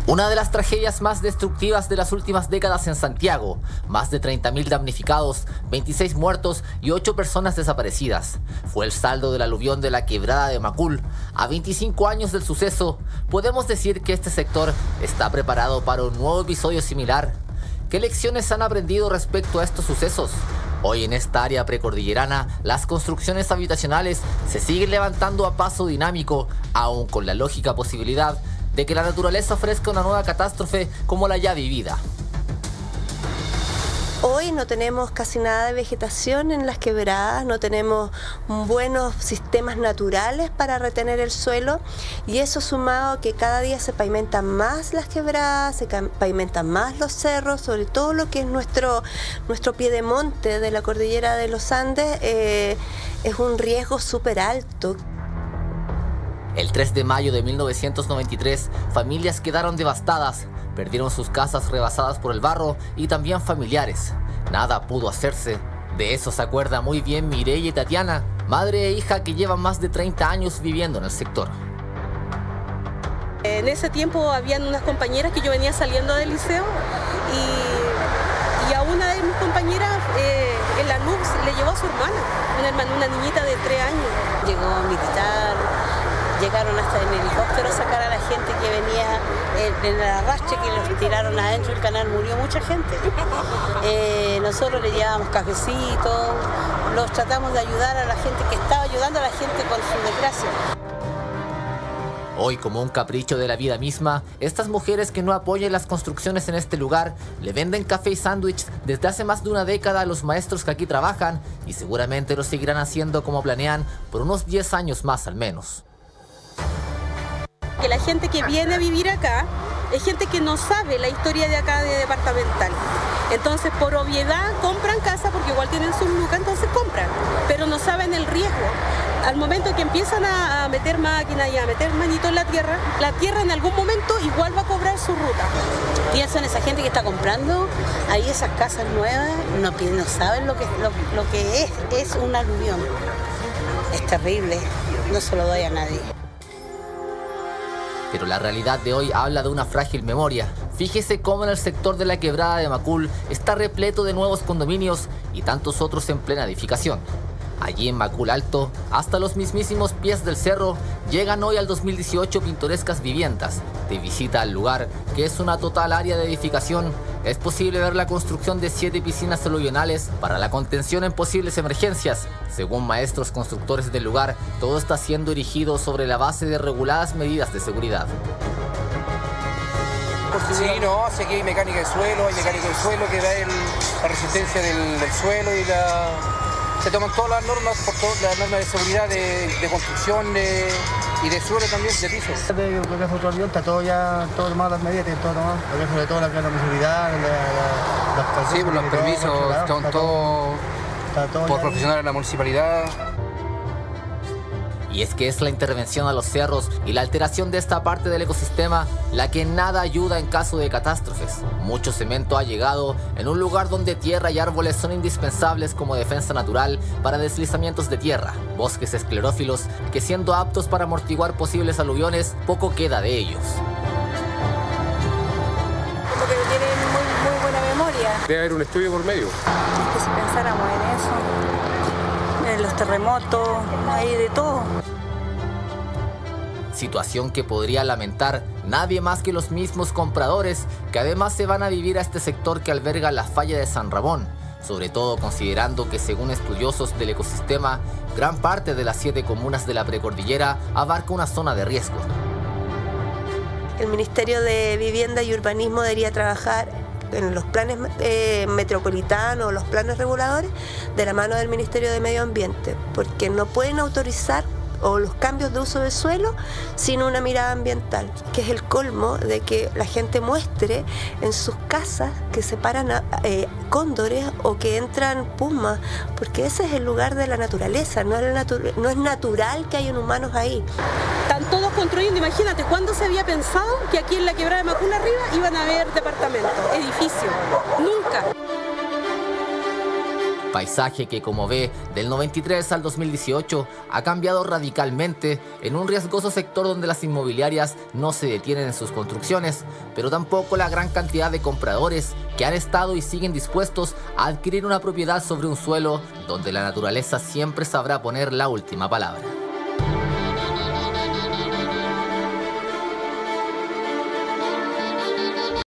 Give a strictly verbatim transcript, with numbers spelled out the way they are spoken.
Una de las tragedias más destructivas de las últimas décadas en Santiago. Más de treinta mil damnificados, veintiséis muertos y ocho personas desaparecidas. Fue el saldo del aluvión de la quebrada de Macul. A veinticinco años del suceso, podemos decir que este sector está preparado para un nuevo episodio similar. ¿Qué lecciones han aprendido respecto a estos sucesos? Hoy en esta área precordillerana, las construcciones habitacionales se siguen levantando a paso dinámico, aún con la lógica posibilidad de que la naturaleza ofrezca una nueva catástrofe como la ya vivida. Hoy no tenemos casi nada de vegetación en las quebradas, no tenemos buenos sistemas naturales para retener el suelo, y eso sumado a que cada día se pavimentan más las quebradas, se pavimentan más los cerros, sobre todo lo que es nuestro, nuestro piedemonte de la cordillera de los Andes, eh, es un riesgo súper alto. El tres de mayo de mil novecientos noventa y tres, familias quedaron devastadas, perdieron sus casas rebasadas por el barro y también familiares. Nada pudo hacerse. De eso se acuerda muy bien Mireia y Tatiana, madre e hija que llevan más de treinta años viviendo en el sector. En ese tiempo habían unas compañeras que yo venía saliendo del liceo y, y a una de mis compañeras eh, en la N U C le llevó a su hermana, una, hermana, una niñita de tres años. Llegó militar. Llegaron hasta en helicóptero a sacar a la gente que venía en el arrastre, que los tiraron adentro del canal, murió mucha gente. Eh, nosotros le llevábamos cafecitos, los tratamos de ayudar a la gente que estaba ayudando a la gente con su desgracia. Hoy, como un capricho de la vida misma, estas mujeres que no apoyan las construcciones en este lugar le venden café y sándwich desde hace más de una década a los maestros que aquí trabajan y seguramente lo seguirán haciendo como planean por unos diez años más al menos. Que la gente que viene a vivir acá es gente que no sabe la historia de acá de departamental. Entonces, por obviedad, compran casa porque igual tienen sus lucas, entonces compran, pero no saben el riesgo. Al momento que empiezan a meter máquinas y a meter manito en la tierra, la tierra en algún momento igual va a cobrar su ruta. Pienso en esa gente que está comprando ahí esas casas nuevas, no, no saben lo que, lo, lo que es, es un aluvión. Es terrible, no se lo doy a nadie. Pero la realidad de hoy habla de una frágil memoria. Fíjese cómo en el sector de la quebrada de Macul está repleto de nuevos condominios y tantos otros en plena edificación. Allí en Macul Alto, hasta los mismísimos pies del cerro, llegan hoy al dos mil dieciocho pintorescas viviendas. De visita al lugar, que es una total área de edificación, es posible ver la construcción de siete piscinas aluvionales para la contención en posibles emergencias. Según maestros constructores del lugar, todo está siendo erigido sobre la base de reguladas medidas de seguridad. Sí, no, sé que hay mecánica de suelo, hay mecánica de suelo que da el, la resistencia del, del suelo y la... Se toman todas las normas, por todas las normas de seguridad de, de construcción de, y de suelo también, de piso. Yo creo que es otro avión, está todo ya, todo tomado las medidas, tiene todo tomado. Porque sobre todo la plana de seguridad, la, la, las sí, por los permisos, están todos todo por profesionales de la municipalidad. Y es que es la intervención a los cerros y la alteración de esta parte del ecosistema la que nada ayuda en caso de catástrofes. Mucho cemento ha llegado en un lugar donde tierra y árboles son indispensables como defensa natural para deslizamientos de tierra, bosques esclerófilos que siendo aptos para amortiguar posibles aluviones, poco queda de ellos. Como que tienen muy, muy buena memoria. Debe haber un estudio por medio. Que si pensáramos en eso, en los terremotos, hay de todo. Situación que podría lamentar nadie más que los mismos compradores, que además se van a vivir a este sector que alberga la falla de San Ramón, sobre todo considerando que según estudiosos del ecosistema, gran parte de las siete comunas de la precordillera abarca una zona de riesgo. El Ministerio de Vivienda y Urbanismo debería trabajar en los planes eh, metropolitanos, los planes reguladores, de la mano del Ministerio de Medio Ambiente, porque no pueden autorizar o los cambios de uso de suelo sin una mirada ambiental, que es el colmo de que la gente muestre en sus casas que se paran a, eh, cóndores o que entran pumas, porque ese es el lugar de la naturaleza, no es, natu no es natural que hayan humanos ahí. Están todos construyendo, imagínate, ¿cuándo se había pensado que aquí en la quebrada de Macul arriba iban a haber departamentos, edificios? Nunca. Paisaje que, como ve, del noventa y tres al dos mil dieciocho ha cambiado radicalmente en un riesgoso sector donde las inmobiliarias no se detienen en sus construcciones, pero tampoco la gran cantidad de compradores que han estado y siguen dispuestos a adquirir una propiedad sobre un suelo donde la naturaleza siempre sabrá poner la última palabra.